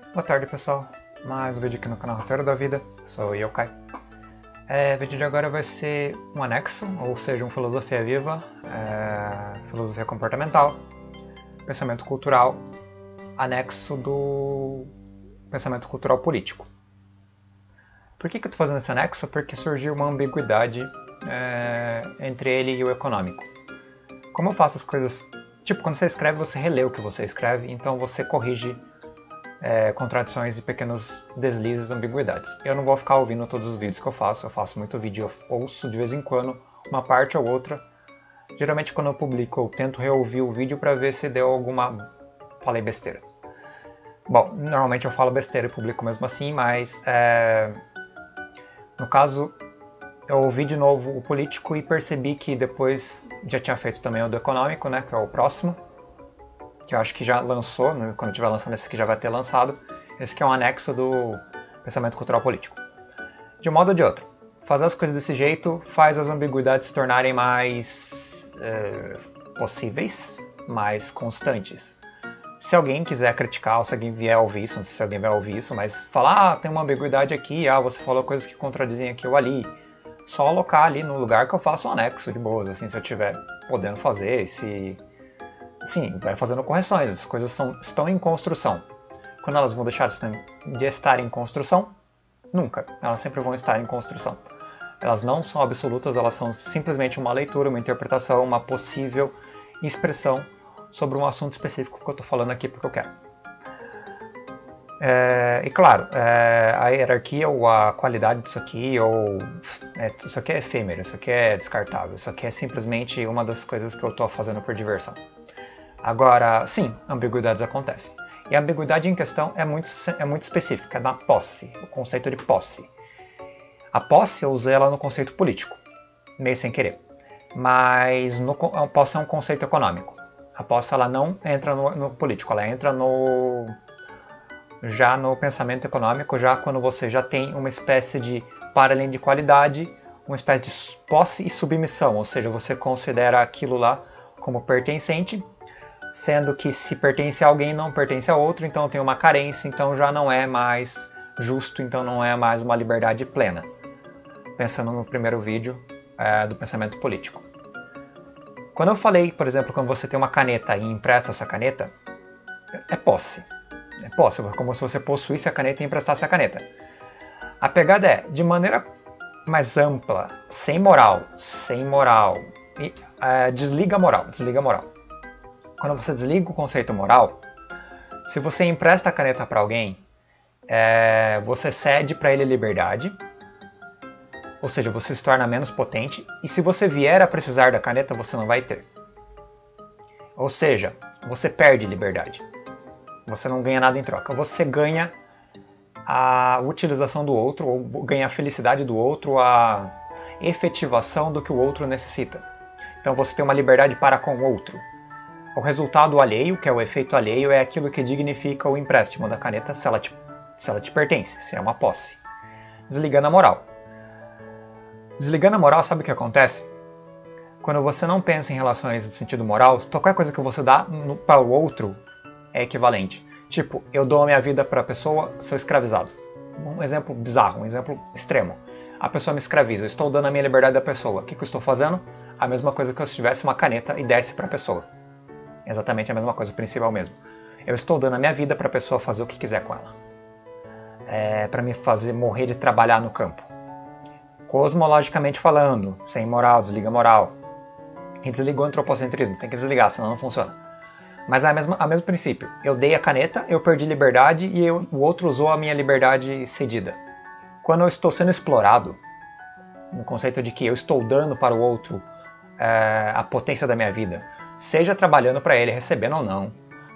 Boa tarde, pessoal. Mais um vídeo aqui no canal Roteiro da Vida. Sou eu, Kai. O vídeo de agora vai ser um anexo, ou seja, uma filosofia viva, filosofia comportamental, pensamento cultural, anexo do pensamento cultural político. Por que eu estou fazendo esse anexo? Porque surgiu uma ambiguidade entre ele e o econômico. Como eu faço as coisas... Tipo, quando você escreve, você relê o que você escreve, então você corrige contradições e pequenos deslizes, ambiguidades. Eu não vou ficar ouvindo todos os vídeos que eu faço muito vídeo, eu ouço de vez em quando uma parte ou outra. Geralmente quando eu publico eu tento reouvir o vídeo para ver se deu alguma... falei besteira. Bom, normalmente eu falo besteira e publico mesmo assim, mas no caso eu ouvi de novo o político e percebi que depois já tinha feito também o do econômico, né, que é o próximo. Que eu acho que já lançou, né? Quando eu estiver lançando esse aqui já vai ter lançado. Esse aqui é um anexo do pensamento cultural político. De um modo ou de outro, fazer as coisas desse jeito faz as ambiguidades se tornarem mais possíveis, mais constantes. Se alguém quiser criticar, ou se alguém vier ouvir isso, não sei se alguém vai ouvir isso, mas falar, tem uma ambiguidade aqui, você falou coisas que contradizem aqui ou ali, só alocar ali no lugar que eu faço um anexo de boas, assim, se eu estiver podendo fazer, se... Sim, vai fazendo correções, as coisas estão em construção. Quando elas vão deixar de estar em construção? Nunca. Elas sempre vão estar em construção. Elas não são absolutas, elas são simplesmente uma leitura, uma interpretação, uma possível expressão sobre um assunto específico que eu estou falando aqui porque eu quero. E claro, a hierarquia ou a qualidade disso aqui, isso aqui é efêmero, isso aqui é descartável, isso aqui é simplesmente uma das coisas que eu estou fazendo por diversão. Agora, sim, ambiguidades acontecem. E a ambiguidade em questão é muito específica, na posse, o conceito de posse. A posse eu usei ela no conceito político, meio sem querer. Mas a posse é um conceito econômico. A posse ela não entra no político, ela entra já no pensamento econômico, já quando você já tem uma espécie de, para além de qualidade, uma espécie de posse e submissão, ou seja, você considera aquilo lá como pertencente, sendo que se pertence a alguém não pertence a outro, então tem uma carência, então já não é mais justo, então não é mais uma liberdade plena. Pensando no primeiro vídeo do pensamento político. Quando eu falei, por exemplo, quando você tem uma caneta e empresta essa caneta, é posse. É posse, como se você possuísse a caneta e emprestasse a caneta. A pegada é, de maneira mais ampla, sem moral, desliga a moral. Quando você desliga o conceito moral, se você empresta a caneta para alguém, você cede para ele a liberdade, ou seja, você se torna menos potente, e se você vier a precisar da caneta, você não vai ter. Ou seja, você perde liberdade. Você não ganha nada em troca. Você ganha a utilização do outro, ou ganha a felicidade do outro, a efetivação do que o outro necessita. Então você tem uma liberdade para com o outro. O resultado alheio, que é o efeito alheio, é aquilo que dignifica o empréstimo da caneta se ela te pertence, se é uma posse. Desligando a moral. Desligando a moral, sabe o que acontece? Quando você não pensa em relações de sentido moral, qualquer coisa que você dá para o outro é equivalente. Tipo, eu dou a minha vida para a pessoa, sou escravizado. Um exemplo bizarro, um exemplo extremo. A pessoa me escraviza, eu estou dando a minha liberdade à pessoa. O que eu estou fazendo? A mesma coisa que eu tivesse uma caneta e desse para a pessoa. Exatamente a mesma coisa, o princípio é o mesmo. Eu estou dando a minha vida para a pessoa fazer o que quiser com ela. Para me fazer morrer de trabalhar no campo. Cosmologicamente falando, sem moral, desliga a moral. E desliga o antropocentrismo, tem que desligar, senão não funciona. Mas é o mesmo princípio. Eu dei a caneta, eu perdi liberdade e o outro usou a minha liberdade cedida. Quando eu estou sendo explorado, no conceito de que eu estou dando para o outro a potência da minha vida, seja trabalhando para ele, recebendo ou não,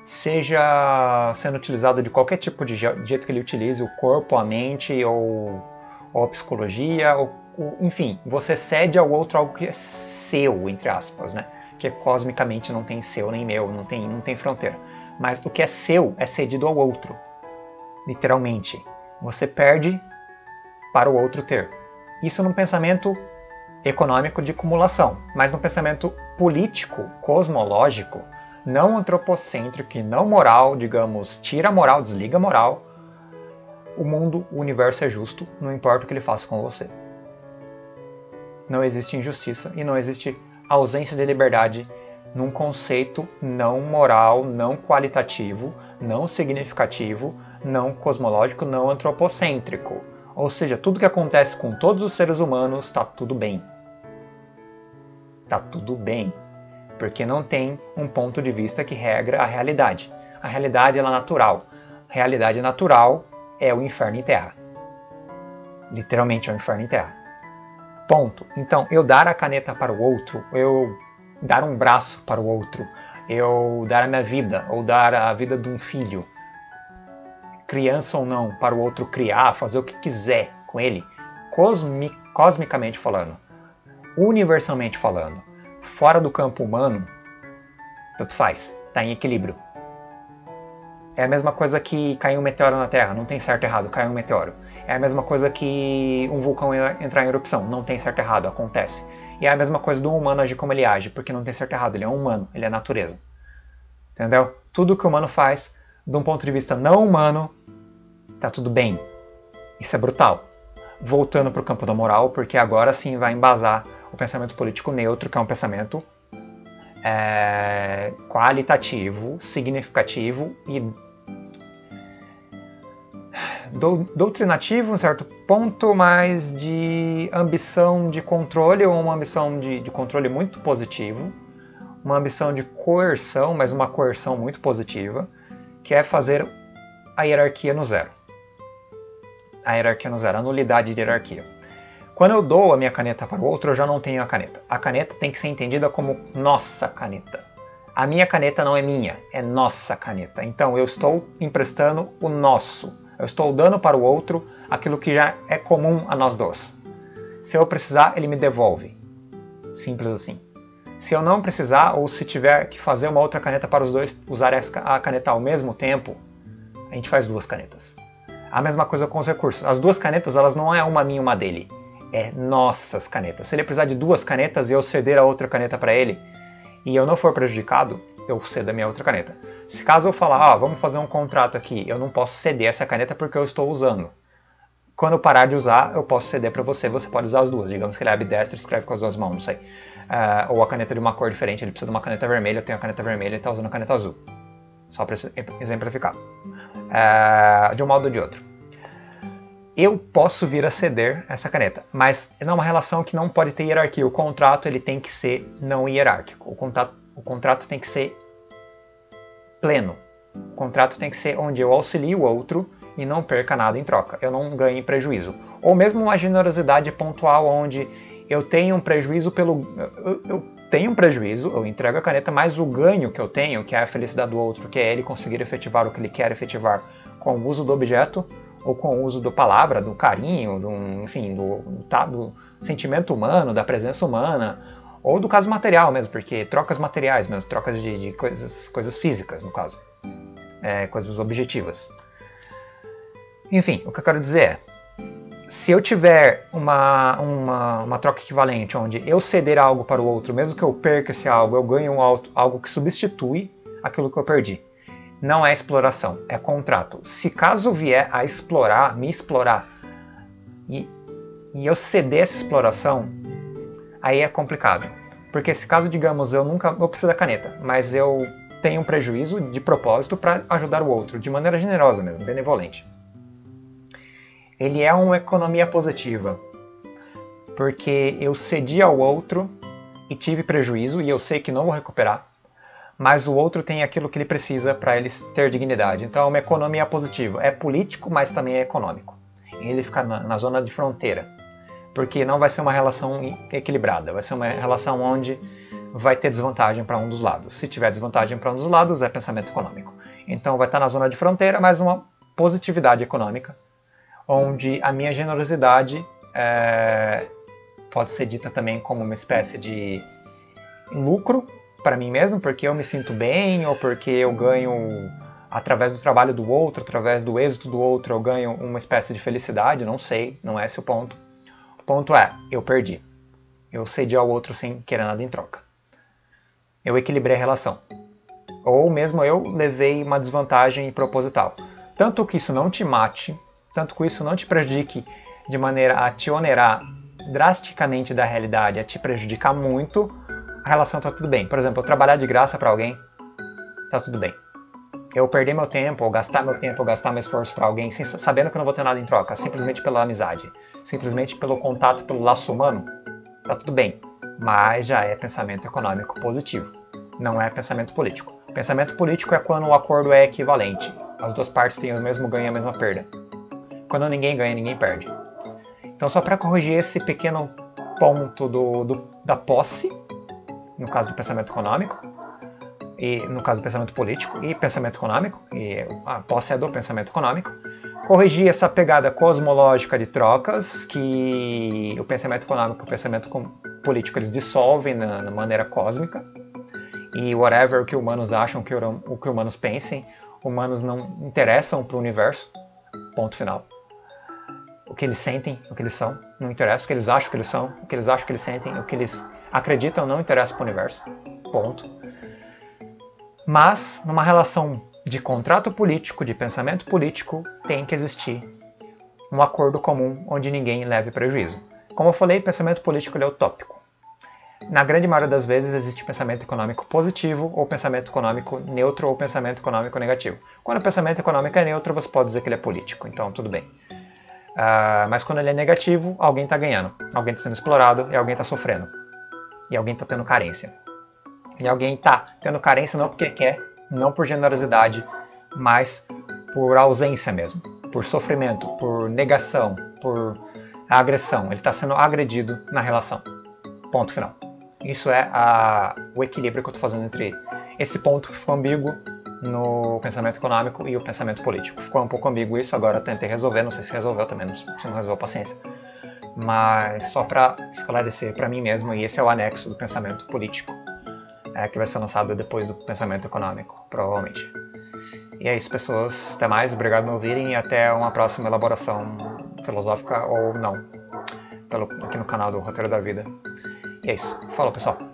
seja sendo utilizado de qualquer tipo de jeito que ele utilize, o corpo, a mente ou a psicologia, enfim, você cede ao outro algo que é seu, entre aspas, né? Que cosmicamente não tem seu nem meu, não tem fronteira. Mas o que é seu é cedido ao outro, literalmente. Você perde para o outro ter. Isso num pensamento econômico de acumulação, mas no pensamento político, cosmológico, não antropocêntrico e não moral, digamos, tira a moral, desliga a moral, o mundo, o universo é justo, não importa o que ele faça com você. Não existe injustiça e não existe ausência de liberdade num conceito não moral, não qualitativo, não significativo, não cosmológico, não antropocêntrico. Ou seja, tudo que acontece com todos os seres humanos está tudo bem. Está tudo bem. Porque não tem um ponto de vista que regra a realidade. A realidade ela é natural. A realidade natural é o inferno em terra. Literalmente é o inferno em terra. Ponto. Então, eu dar a caneta para o outro, eu dar um braço para o outro, eu dar a minha vida, ou dar a vida de um filho, criança ou não, para o outro criar, fazer o que quiser com ele, cosmicamente falando, universalmente falando, fora do campo humano, tanto faz, está em equilíbrio. É a mesma coisa que cair um meteoro na Terra, não tem certo e errado, cai um meteoro. É a mesma coisa que um vulcão entrar em erupção, não tem certo e errado, acontece. E é a mesma coisa do humano agir como ele age, porque não tem certo e errado, ele é um humano, ele é natureza. Entendeu? Tudo que o humano faz, de um ponto de vista não humano, tá tudo bem. Isso é brutal. Voltando para o campo da moral, porque agora sim vai embasar o pensamento político neutro, que é um pensamento qualitativo, significativo e doutrinativo, um certo ponto, mas de ambição de controle, ou uma ambição de controle muito positivo, uma ambição de coerção, mas uma coerção muito positiva, que é fazer a hierarquia no zero. A hierarquia no zero, a nulidade de hierarquia. Quando eu dou a minha caneta para o outro, eu já não tenho a caneta. A caneta tem que ser entendida como nossa caneta. A minha caneta não é minha, é nossa caneta. Então eu estou emprestando o nosso. Eu estou dando para o outro aquilo que já é comum a nós dois. Se eu precisar, ele me devolve. Simples assim. Se eu não precisar, ou se tiver que fazer uma outra caneta para os dois usar a caneta ao mesmo tempo, a gente faz duas canetas. A mesma coisa com os recursos. As duas canetas, elas não é uma minha e uma dele. É nossas canetas. Se ele precisar de duas canetas e eu ceder a outra caneta para ele, e eu não for prejudicado, eu cedo a minha outra caneta. Se caso eu falar, vamos fazer um contrato aqui, eu não posso ceder essa caneta porque eu estou usando. Quando eu parar de usar, eu posso ceder para você, você pode usar as duas. Digamos que ele é ambidestro e escreve com as duas mãos, não sei. Ou a caneta de uma cor diferente, ele precisa de uma caneta vermelha, eu tenho a caneta vermelha e ele está usando a caneta azul. Só para exemplificar. De um modo ou de outro. Eu posso vir a ceder essa caneta, mas é uma relação que não pode ter hierarquia. O contrato ele tem que ser não hierárquico. O contrato tem que ser pleno. O contrato tem que ser onde eu auxilio o outro e não perca nada em troca. Eu não ganhe prejuízo. Ou mesmo uma generosidade pontual onde eu tenho um prejuízo eu tenho um prejuízo, eu entrego a caneta, mas o ganho que eu tenho, que é a felicidade do outro, que é ele conseguir efetivar o que ele quer efetivar com o uso do objeto, ou com o uso da palavra, do carinho, do sentimento humano, da presença humana, ou do caso material mesmo, porque trocas materiais mesmo, trocas de coisas físicas, no caso, coisas objetivas. Enfim, o que eu quero dizer é, se eu tiver uma troca equivalente, onde eu ceder algo para o outro, mesmo que eu perca esse algo, eu ganho algo que substitui aquilo que eu perdi. Não é exploração, é contrato. Se caso vier a me explorar, e eu ceder essa exploração, aí é complicado. Porque se caso, digamos, eu preciso da caneta, mas eu tenho um prejuízo de propósito para ajudar o outro, de maneira generosa mesmo, benevolente. Ele é uma economia positiva, porque eu cedi ao outro e tive prejuízo, e eu sei que não vou recuperar, mas o outro tem aquilo que ele precisa para ele ter dignidade. Então é uma economia positiva. É político, mas também é econômico. E ele fica na zona de fronteira, porque não vai ser uma relação equilibrada, vai ser uma relação onde vai ter desvantagem para um dos lados. Se tiver desvantagem para um dos lados, é pensamento econômico. Então vai estar na zona de fronteira, mas uma positividade econômica, onde a minha generosidade pode ser dita também como uma espécie de lucro para mim mesmo, porque eu me sinto bem, ou porque eu ganho, através do trabalho do outro, através do êxito do outro, eu ganho uma espécie de felicidade, não sei, não é esse o ponto. O ponto é, eu perdi. Eu cedi ao outro sem querer nada em troca. Eu equilibrei a relação. Ou mesmo eu levei uma desvantagem proposital. Tanto que isso não te mate, tanto que isso não te prejudique de maneira a te onerar drasticamente da realidade, a te prejudicar muito, a relação tá tudo bem. Por exemplo, eu trabalhar de graça para alguém, tá tudo bem. Eu perder meu tempo, ou gastar meu esforço para alguém, sabendo que eu não vou ter nada em troca, simplesmente pela amizade, simplesmente pelo contato, pelo laço humano, tá tudo bem. Mas já é pensamento econômico positivo, não é pensamento político. Pensamento político é quando o acordo é equivalente, as duas partes têm o mesmo ganho e a mesma perda. Quando ninguém ganha, ninguém perde. Então, só para corrigir esse pequeno ponto da posse, no caso do pensamento econômico, e no caso do pensamento político e pensamento econômico, e a posse é do pensamento econômico, corrigir essa pegada cosmológica de trocas, que o pensamento econômico e o pensamento político eles dissolvem na maneira cósmica, e whatever o que humanos acham, o que humanos pensem, humanos não interessam para o universo, ponto final. O que eles sentem, o que eles são, não interessa. O que eles acham que eles são, o que eles acham que eles sentem, o que eles acreditam não interessa para o universo, ponto. Mas, numa relação de contrato político, de pensamento político, tem que existir um acordo comum onde ninguém leve prejuízo. Como eu falei, pensamento político é utópico. Na grande maioria das vezes existe pensamento econômico positivo, ou pensamento econômico neutro, ou pensamento econômico negativo. Quando o pensamento econômico é neutro, você pode dizer que ele é político, então tudo bem. Mas quando ele é negativo, alguém está ganhando, alguém está sendo explorado e alguém está sofrendo. E alguém está tendo carência. E alguém está tendo carência não porque quer, não por generosidade, mas por ausência mesmo, por sofrimento, por negação, por agressão. Ele está sendo agredido na relação. Ponto final. Isso é o equilíbrio que eu estou fazendo entre esse ponto que ficou ambíguo no pensamento econômico e o pensamento político. Ficou um pouco ambíguo isso, agora eu tentei resolver, não sei se resolveu também, se não resolveu, paciência. Mas só para esclarecer para mim mesmo, e esse é o anexo do pensamento político, que vai ser lançado depois do pensamento econômico, provavelmente. E é isso, pessoas. Até mais, obrigado por me ouvirem e até uma próxima elaboração filosófica ou não, aqui no canal do Roteiro da Vida. E é isso. Falou, pessoal.